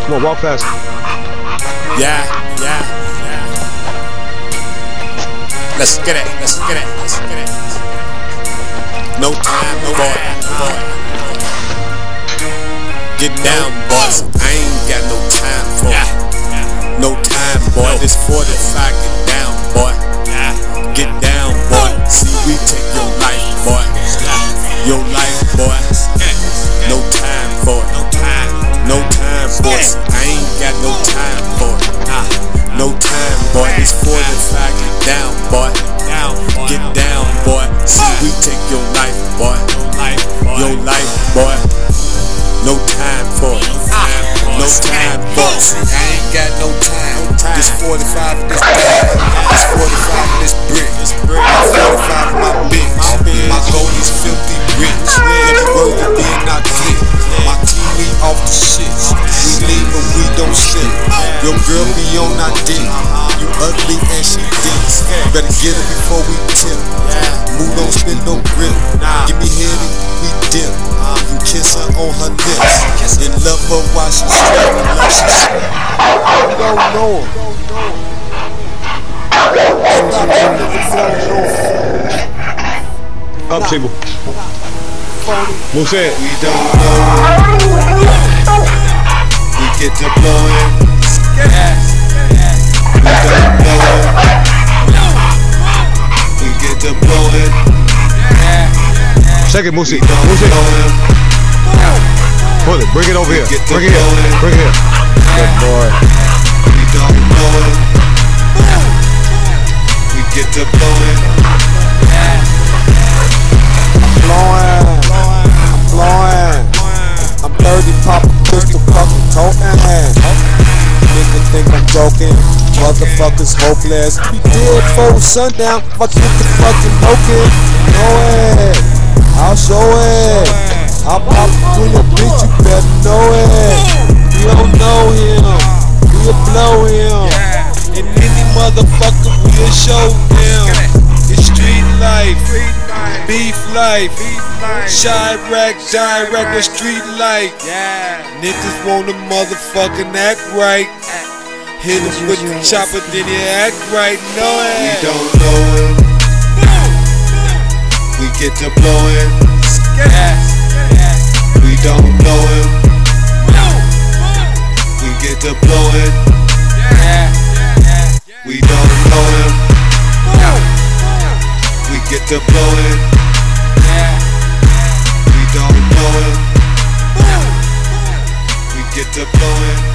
Come on, walk fast. Yeah. Let's get it. No time, boy. Get down, boys. I ain't got no time for it. No time, boy. This 45, get down, boy. Get down, boy. See, we take your life, boy. Your life, boy. No time for it. No time, boys. I ain't got no time for it. No time, boy. This 45, get down, boy. Get down, boy. See, we take your life, boy. Your life, boy. No time for it. No time, boy. See, I ain't got no time. This 45 in this bag. This 45 in this brick. 45 in my bitch. My goal is filthy rich. Every word to be in our clip. My team, we off the shits. We leave but we don't slip. Your girl be on our dick. You ugly and she dicks. Better get it before we tip. Move, don't spin no grip. Give me head and we dip. You kiss her on her lips. And love her while she's screaming like she's You don't know him. Up, Sibu. Move it. We don't know. We get to blowing. We don't know. We get to blowing. Check it, Moosey. Pull it. Bring it over here. Bring it here. Bring it here. Good boy. We don't know it. We get to blowing. I'm 30, pop a pistol, fucking toting. Nigga think I'm joking, motherfuckers hopeless. Be dead for sundown, fuck get the fucking broken. Know it, I'll show it. I'll pop through your bitch, you better know it. You don't know him, we'll blow him. And any motherfucker we'll show them. It's street life, beef life, Chirac, direct with street light. Niggas wanna motherfucking act right. Hit him with the chopper, then he act right. Know it. We don't know it. We get to blowing. We don't know it. We get to blowing. We don't know him. We get to blowing. We don't know him. We get to blowing.